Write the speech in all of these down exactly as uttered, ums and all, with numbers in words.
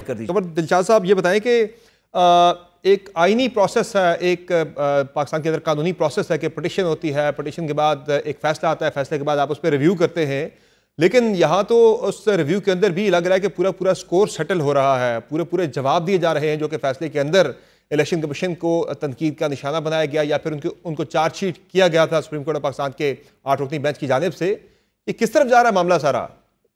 कर दीजिए। तो दिलशाद साहब ये बताएं कि एक आईनी प्रोसेस है, एक पाकिस्तान के अंदर कानूनी प्रोसेस है कि पिटिशन होती है, पिटिशन के बाद एक फैसला आता है, फैसले के बाद आप उस पर रिव्यू करते हैं, लेकिन यहाँ तो उस रिव्यू के अंदर भी लग रहा है कि पूरा पूरा स्कोर सेटल हो रहा है, पूरे पूरे जवाब दिए जा रहे हैं जो कि फैसले के अंदर इलेक्शन कमीशन को तनकीद का निशाना बनाया गया या फिर उनके उनको चार्जशीट किया गया था सुप्रीम कोर्ट ऑफ पाकिस्तान के आठ रुकनी बेंच की जानिब से। ये किस तरफ जा रहा है मामला सारा?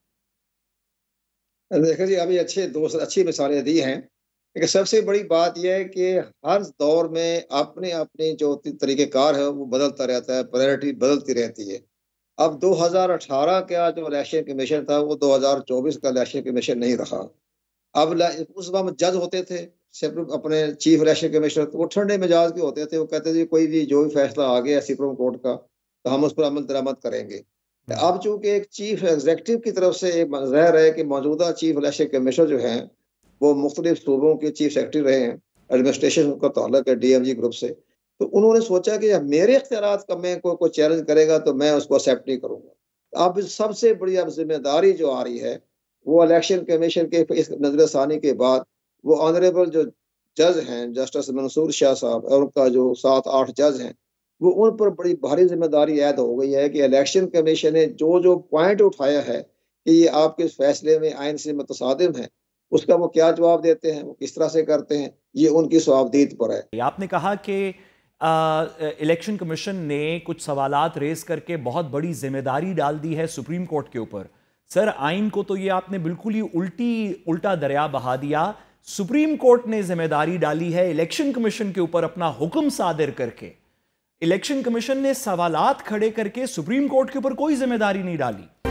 देखिए जी, अभी अच्छे दो अच्छी मिसालें दी हैं, लेकिन सबसे बड़ी बात यह है कि हर दौर में अपने अपने जो तरीक़ेकार है वो बदलता रहता है, प्रायोरिटी बदलती रहती है। अब दो हज़ार अठारह का जो इलेक्शन कमीशन था वो दो हज़ार चौबीस का इलेक्शन कमीशन नहीं रहा। अब उस वक्त जज होते थे अपने चीफ इलेक्शन कमिश्नर, तो वो ठंडे मिजाज के होते थे। वो कहते थे कोई भी जो भी फैसला आ गया सुप्रीम कोर्ट का तो हम उस पर अमल दरामद करेंगे। अब चूंकि एक चीफ एग्जीक्यूटिव की तरफ से एक ज़ाहिर है कि मौजूदा चीफ इलेक्शन कमिश्नर जो हैं वो मुख्तलिफ सूबों के चीफ सेक्रेटरी रहे हैं, एडमिनिस्ट्रेशन का ताल्लुक है डी एम जी ग्रुप से, तो उन्होंने सोचा कि मेरे इख्तियारात का मैं कोई कोई चैलेंज करेगा तो मैं उसको एक्सेप्ट नहीं करूँगा। अब सबसे बड़ी अब जिम्मेदारी जो आ रही है वो इलेक्शन कमीशन के इस नजरसानी के बाद वो ऑनरेबल जो जज हैं जस्टिस मंसूर शाह साहब और उनका जो सात आठ जज हैं वो उन पर बड़ी भारी जिम्मेदारी ऐद हो गई है कि इलेक्शन कमीशन ने जो जो पॉइंट उठाया है कि ये आपके फैसले में आइन से मुतसादिम है, उसका वो क्या जवाब देते हैं, वो किस तरह से करते हैं, ये उनकी सवाबदीद पर है। आपने कहा कि इलेक्शन कमीशन ने कुछ सवालात रेज करके बहुत बड़ी जिम्मेदारी डाल दी है सुप्रीम कोर्ट के ऊपर। सर, आइन को तो ये आपने बिल्कुल ही उल्टी उल्टा दरिया बहा दिया। सुप्रीम कोर्ट ने जिम्मेदारी डाली है इलेक्शन कमीशन के ऊपर अपना हुक्म सादिर करके। इलेक्शन कमीशन ने सवालात खड़े करके सुप्रीम कोर्ट के ऊपर कोई जिम्मेदारी नहीं डाली।